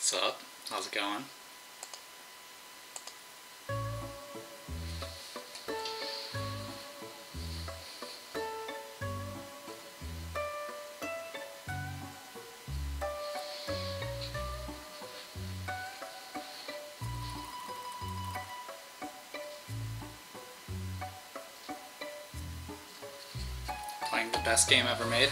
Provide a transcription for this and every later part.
What's up? How's it going? Playing the best game ever made.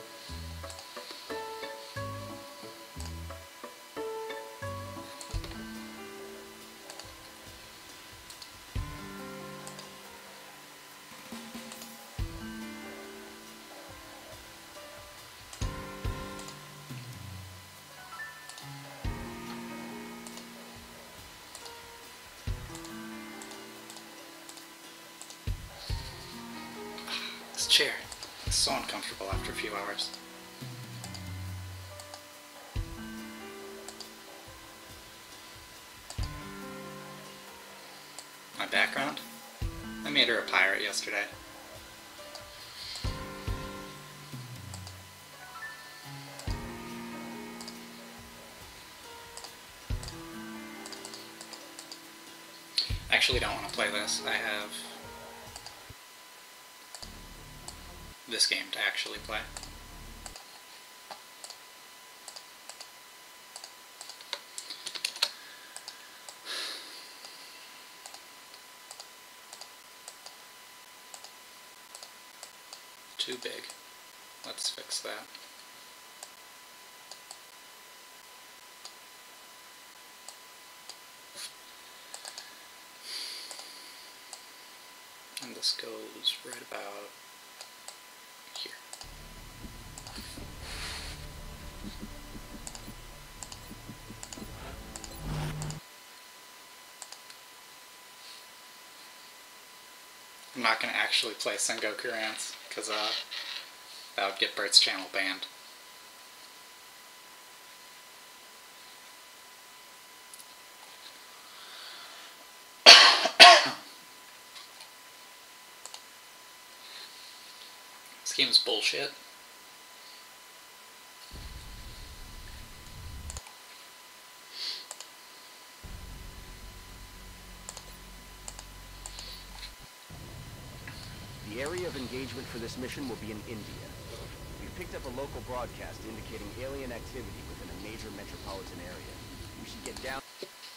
This chair is so uncomfortable after a few hours. My background? I made her a pirate yesterday. I actually don't want to play this. I have this game to actually play. Too big. Let's fix that. And this goes right about here. I'm not going to actually play Sengoku Rants, because that would get Bert's channel banned. This game's bullshit. The area of engagement for this mission will be in India. We've picked up a local broadcast indicating alien activity within a major metropolitan area. We should get down.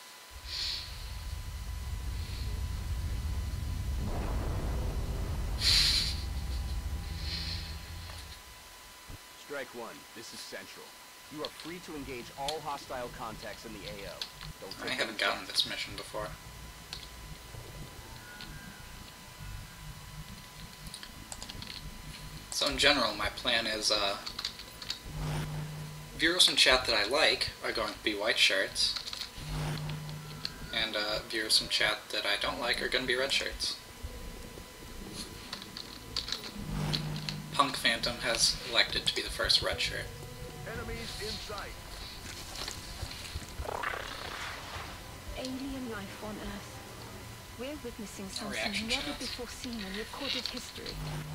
Strike one, this is Central. You are free to engage all hostile contacts in the AO. I haven't gotten this mission before. So in general, my plan is, viewers in chat that I like are going to be white shirts, and viewers in chat that I don't like are going to be red shirts. Punk Phantom has elected to be the first red shirt. Enemies in sight. Alien life on Earth. We're witnessing something reaction never shots. before seen in recorded history.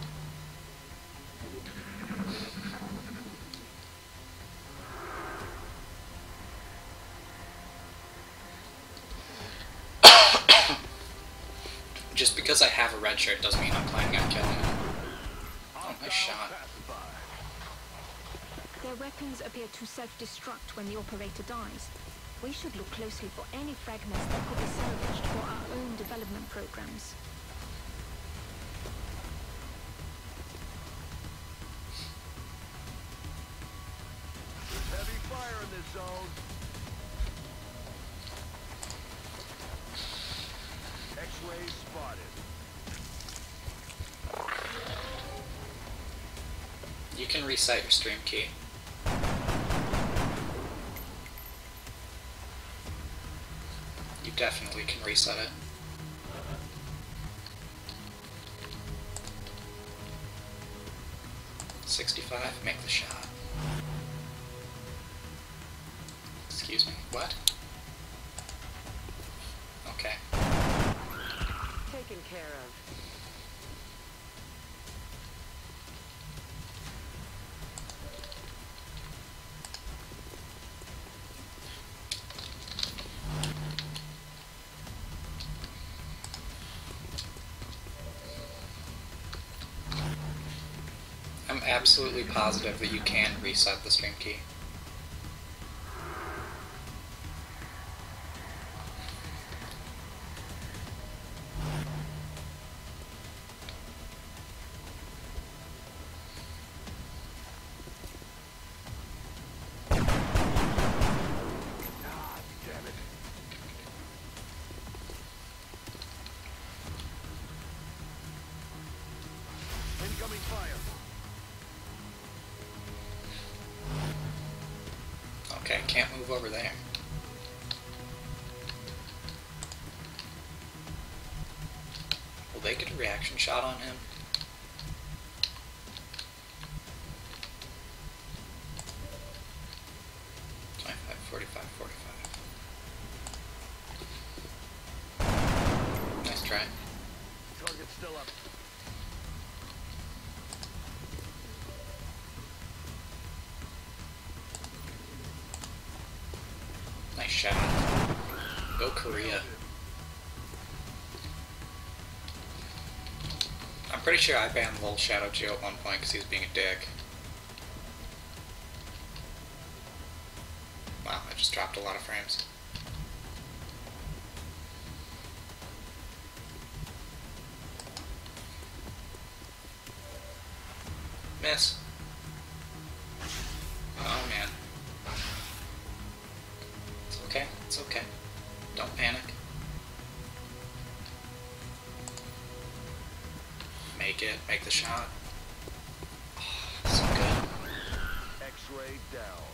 Just because I have a red shirt doesn't mean I'm planning on killing it. Oh, nice shot. Their weapons appear to self-destruct when the operator dies. We should look closely for any fragments that could be salvaged for our own development programs. Heavy fire in this zone. X-rays spotted. You can reset your stream key. You definitely can reset it. $65, make the shot. Excuse me, what? Okay. Taken care of. I'm absolutely positive that you can reset the stream key. Incoming fire. Okay, can't move over there. Will they get a reaction shot on him? $25, $45, $45. Nice try. Target's still up. Nice shot. Go Korea. I'm pretty sure I banned Lil Shadow Geo at one point because he was being a dick. Wow, I just dropped a lot of frames. Miss. Oh man. It's okay, it's okay. Don't panic. Make the shot. Oh, so good. X-ray down.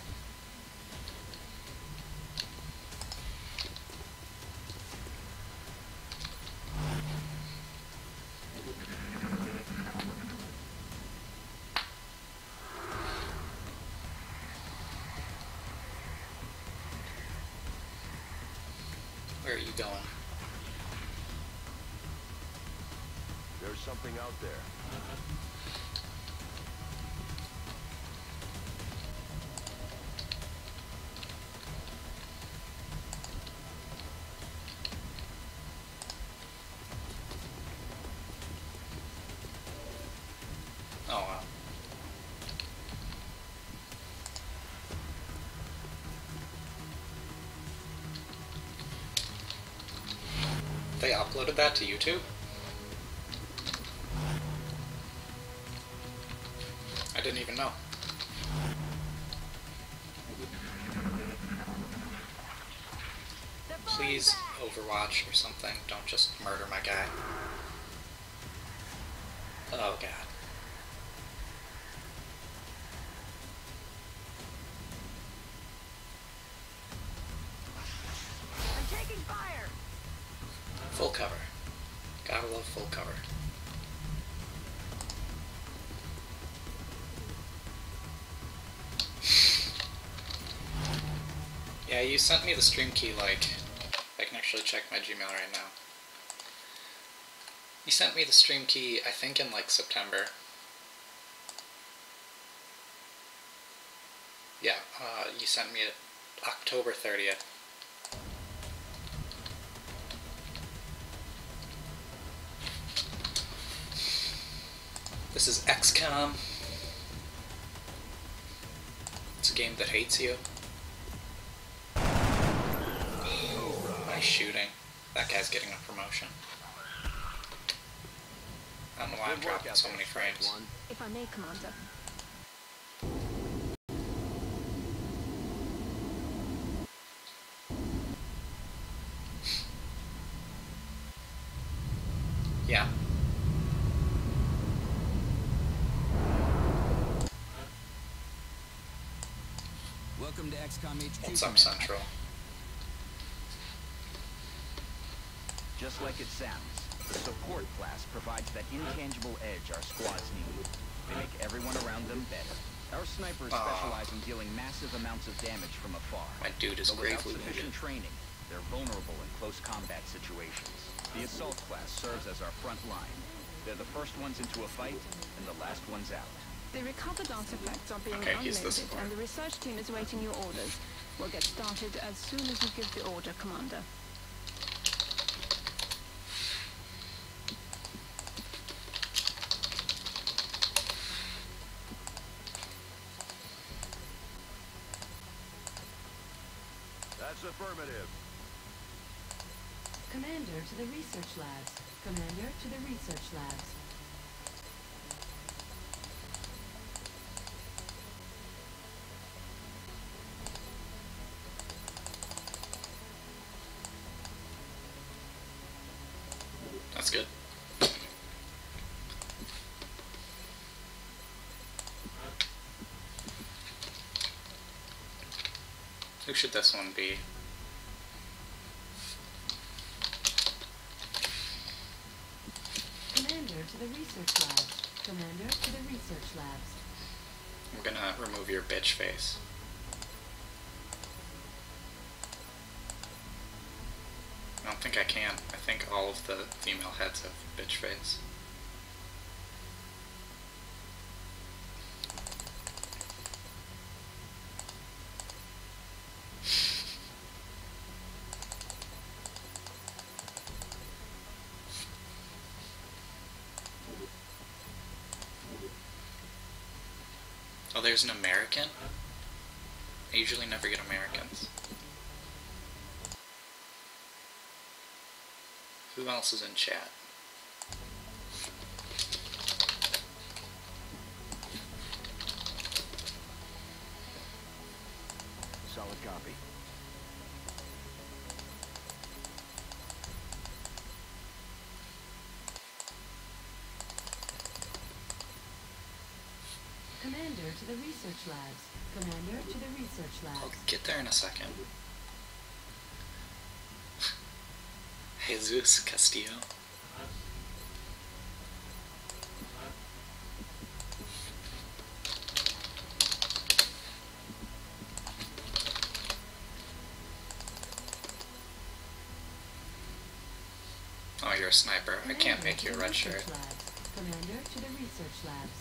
Where are you going? There's something out there. Oh wow. They uploaded that to YouTube? I didn't even know. Please, Overwatch or something, don't just murder my guy. Oh god. I'm taking fire! Full cover. Gotta love full cover. Yeah, you sent me the stream key, like, I can actually check my Gmail right now. You sent me the stream key, I think in, like, September. Yeah, you sent me it October 30th. This is XCOM. It's a game that hates you. Nice shooting. That guy's getting a promotion. I don't know why I'm dropping so many frames. If I may, Commander. Yeah. Welcome to XCOM HQ. What's up, Command. Central? Just like it sounds, the support class provides that intangible edge our squads need. They make everyone around them better. Our snipers specialize in dealing massive amounts of damage from afar. My dude is But without gravely sufficient wounded. training, they're vulnerable in close combat situations. The assault class serves as our front line. They're the first ones into a fight and the last ones out. The recovered artifacts are being Okay, he's this unloaded, far. and the research team is awaiting your orders. We'll get started as soon as you give the order, Commander. affirmative. Commander to the research labs. Commander to the research labs. That's good. Who should this one be? Commander to the research labs. Commander to the research labs. I'm gonna remove your bitch face. I don't think I can. I think all of the female heads have bitch face. Oh, there's an American? I usually never get Americans. Who else is in chat? Solid copy. Commander to the research labs. Commander to the research labs. I'll get there in a second. Jesus Castillo. Oh, you're a sniper. I can't make you a red shirt. Commander to the research labs.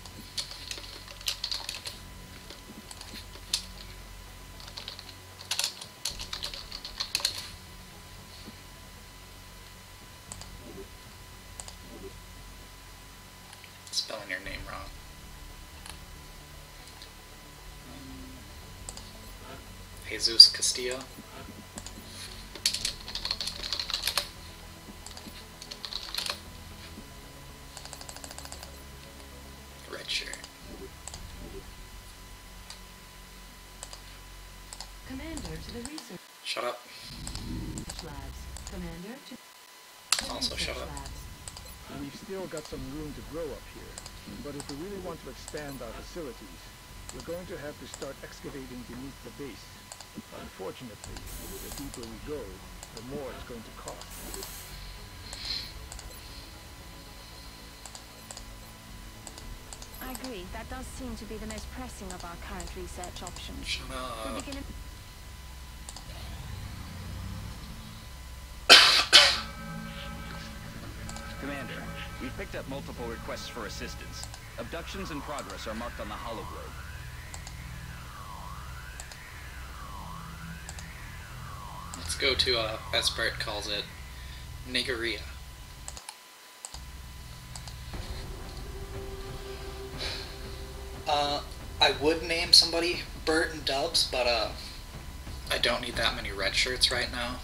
Spelling your name wrong. Jesus Castillo. Red shirt. Commander to the research Shut up. labs. Commander to the Also shut research up. labs. We've still got some room to grow up here, but if we really want to expand our facilities, we're going to have to start excavating beneath the base. Unfortunately, the deeper we go, the more it's going to cost. I agree. That does seem to be the most pressing of our current research options. Shut We'll up. begin Commander, we've picked up multiple requests for assistance. Abductions in progress are marked on the hologlobe. Let's go to, as Bert calls it, Niggeria. I would name somebody Bert and Dubs, but, I don't need that many red shirts right now.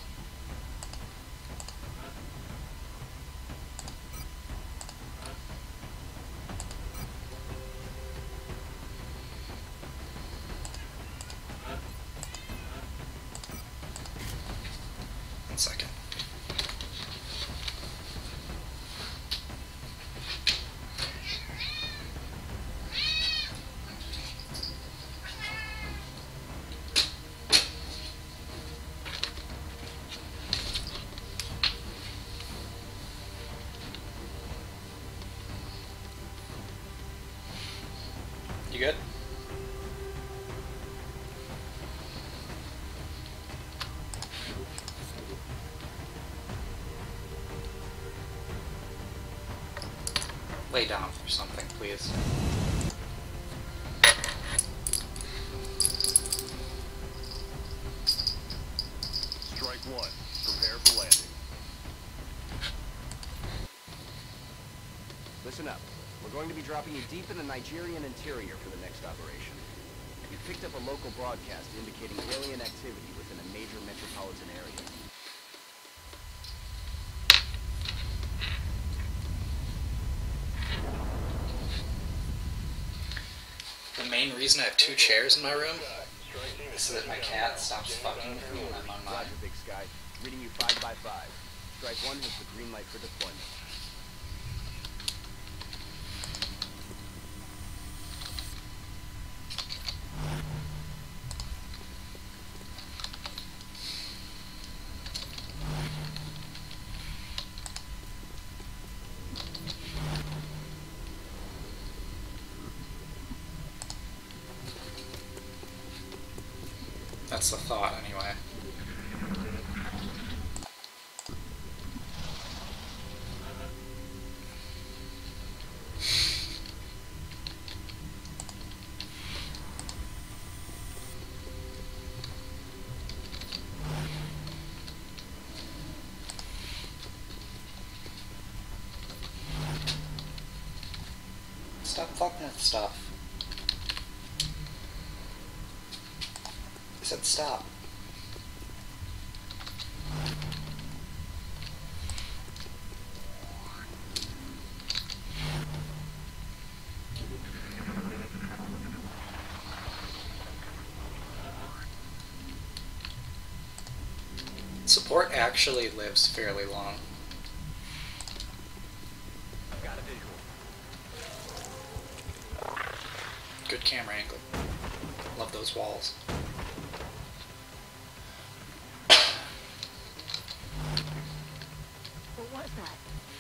One second. You good? Lay down for something, please. Strike one. Prepare for landing. Listen up. We're going to be dropping you deep in the Nigerian interior for the next operation. We picked up a local broadcast indicating alien activity within a major metropolitan area. The main reason I have 2 chairs in my room is so that my cat stops fucking with me when I'm on mine. Roger, Big Sky. Reading you 5 by 5. Strike 1 has the green light for deployment. That's the thought, anyway. Stop fucking with stuff. I said stop. Support actually lives fairly long. Got a visual. Good camera angle. Love those walls. What was that?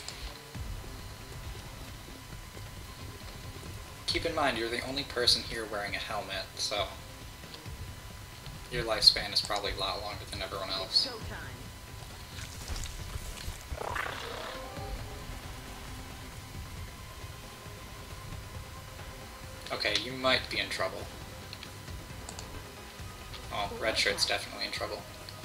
Keep in mind, you're the only person here wearing a helmet, so your lifespan is probably a lot longer than everyone else. Showtime. Okay, you might be in trouble. Oh, Red Shirt's definitely in trouble.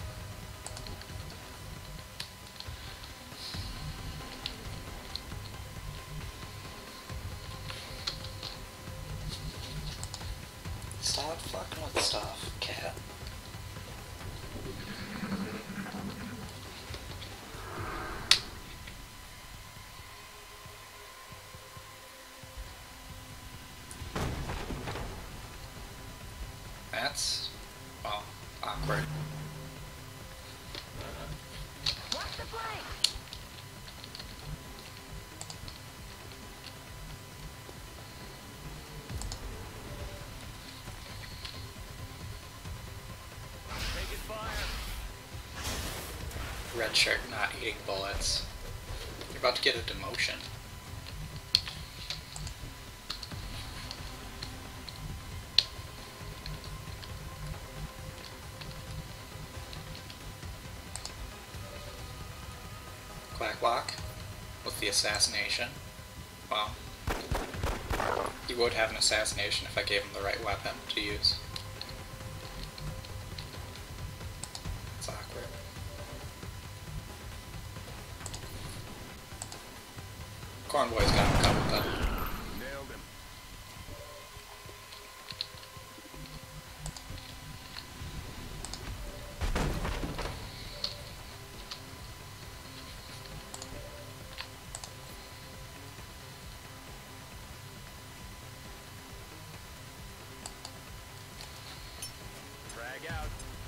Stop fucking with stuff, cat. That's, well, awkward. Watch the flank. Taking fire. Red Shirt not eating bullets. You're about to get a demotion. Quacklock with the assassination. Well, he would have an assassination if I gave him the right weapon to use. It's awkward. Cornboy's got him covered though. Nailed him. Frag out.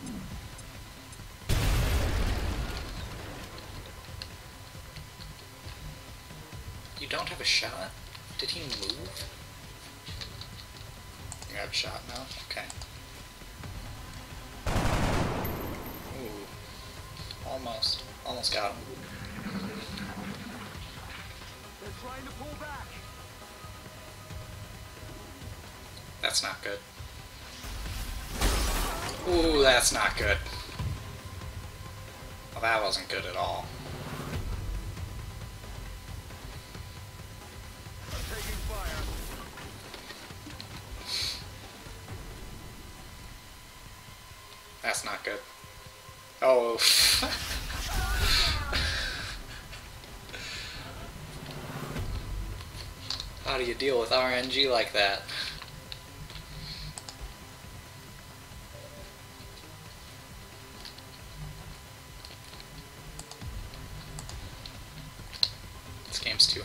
You don't have a shot? Did he move? You have a shot now? Okay. Ooh. Almost. Almost got him. They're trying to pull back. That's not good. Ooh, that's not good. Well, that wasn't good at all. I'm taking fire. That's not good. Oh. How do you deal with RNG like that?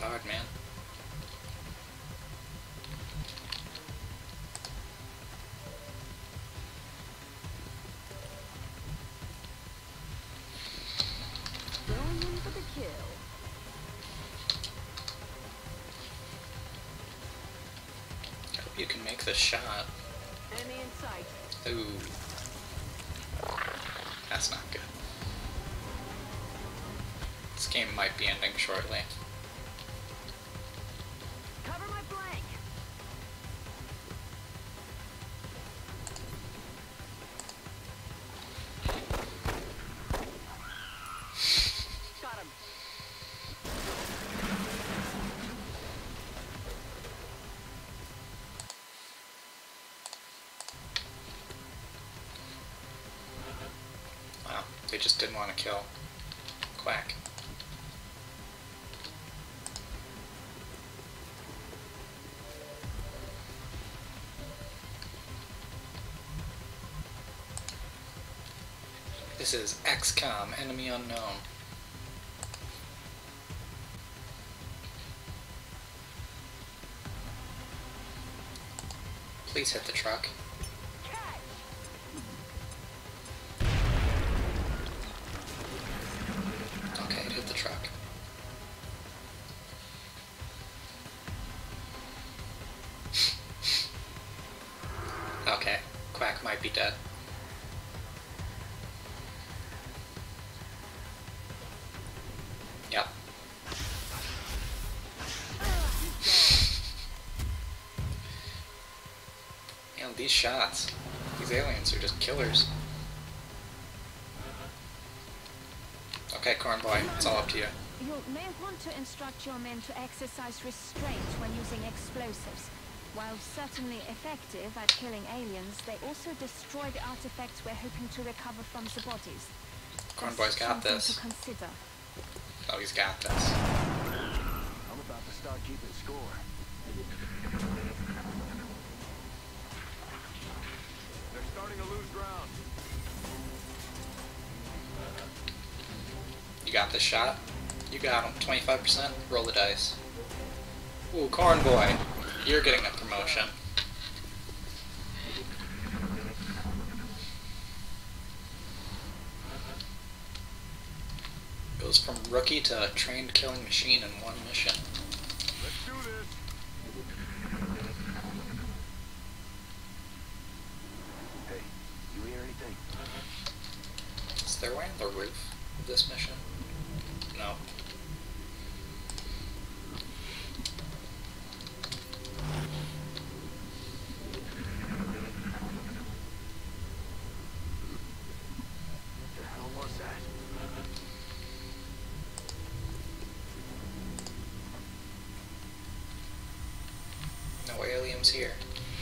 hard, man. Going in for the kill. I hope you can make this shot. Enemy in sight. Ooh. That's not good. This game might be ending shortly. Cover my flank. Got him. Wow, they just didn't want to kill Quack. This is XCOM, Enemy Unknown. Please hit the truck. Okay, it hit the truck. Okay, Quack might be dead. Yep. Man, these shots. These aliens are just killers. Okay, Corn Boy, it's all up to you. You may want to instruct your men to exercise restraint when using explosives. While certainly effective at killing aliens, they also destroy the artifacts we're hoping to recover from the bodies. Corn Boy's got Something this. to consider. Oh, he's got this. I'm about to start keeping score. They're starting to lose ground. You got this shot? You got him. 25%. Roll the dice. Ooh, Corn Boy. You're getting a promotion. Goes from rookie to trained killing machine in one mission. Let's do this. Hey, you hear anything? Is there way on the roof of this mission? No. What the hell was that? No aliens here.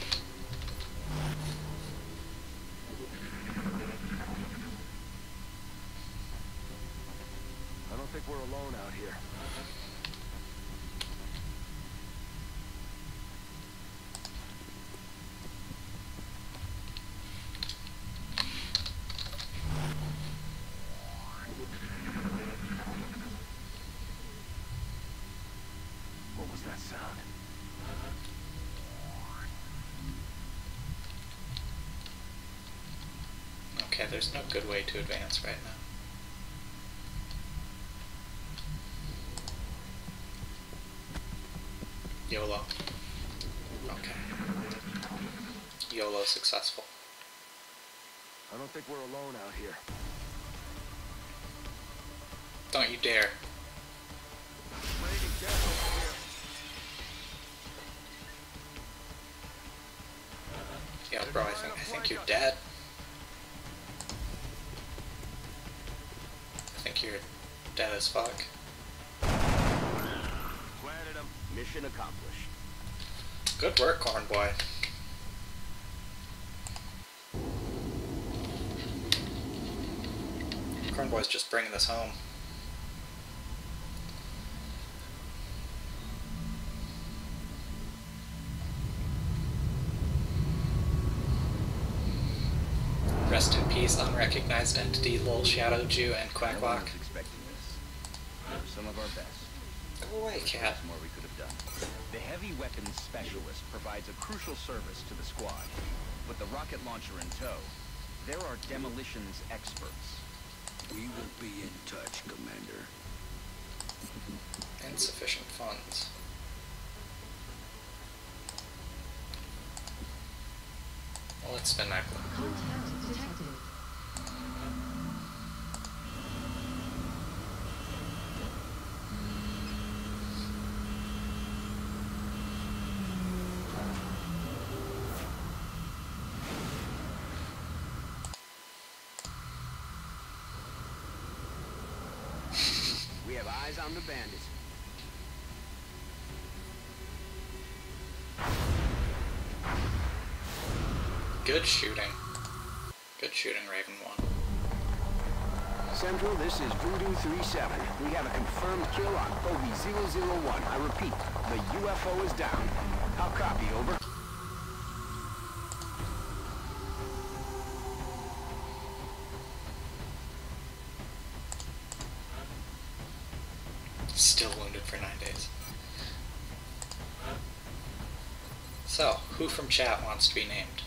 I don't think we're alone out here. What was that sound? Okay, there's no good way to advance right now. YOLO. Okay. YOLO successful. I don't think we're alone out here. Don't you dare. Raining death over here. Yeah, bro, I think you're dead. I think you're dead as fuck. Planted him. Mission accomplished. Good work, Corn Boy. Corn Boy's just bringing this home. Rest in peace, unrecognized entity, Lol, Shadow, Jew, and No one Quackwalk. was expecting this. They're some of our best. Go away, cat. There's more we could have done. The heavy weapons specialist provides a crucial service to the squad. With the rocket launcher in tow, there are demolitions experts. We will be in touch, Commander. Insufficient funds. Well, let's spin that. Contact detected. We have eyes on the bandits. Good shooting. Good shooting, Raven 1. Central, this is Voodoo 3-7. We have a confirmed kill on Bogey 001. I repeat, the UFO is down. I'll copy, over. Still wounded for 9 days. So, who from chat wants to be named?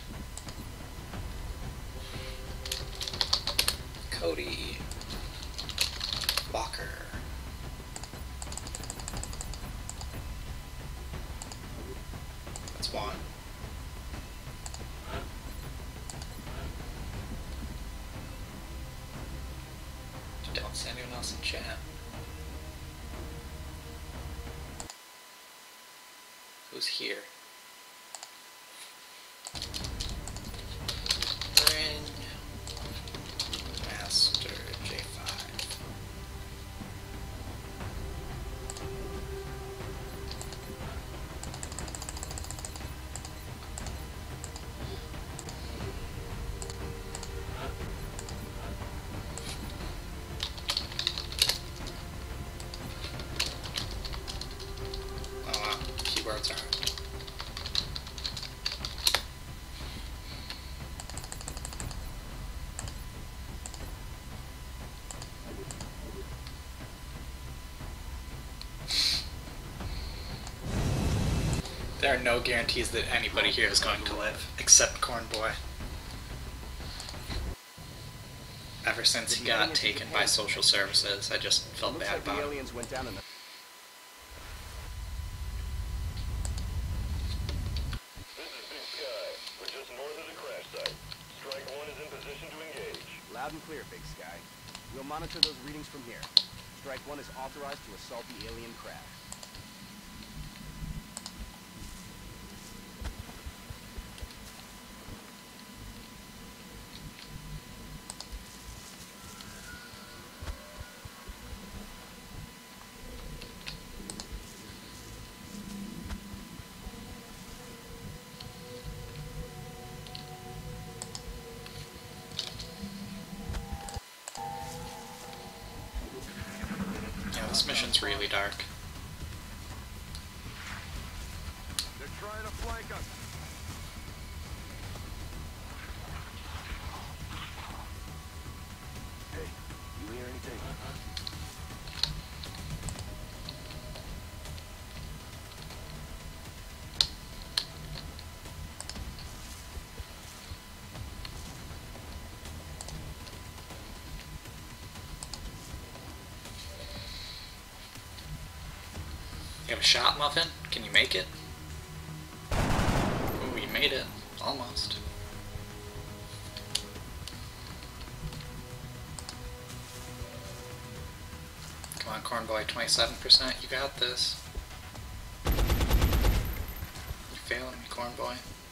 Cody. Walker. That's one. Don't see anyone else in chat. Who's here? Bryn. Master J5. Oh wow, keywords are hard. There are no guarantees that anybody here is going to live, except Corn Boy. Ever since he got taken by social services, I just felt Looks bad like the about him. aliens went down in the... This is Big Sky. We're just north of the crash site. Strike 1 is in position to engage. Loud and clear, Big Sky. We'll monitor those readings from here. Strike 1 is authorized to assault the alien craft. Yeah, this mission's really dark. They're trying to flank us. Hey, you hear anything? You have a shot, Muffin? Can you make it? Ooh, you made it. Almost. Come on, Corn Boy, 27%. You got this. You're failing me, Corn Boy.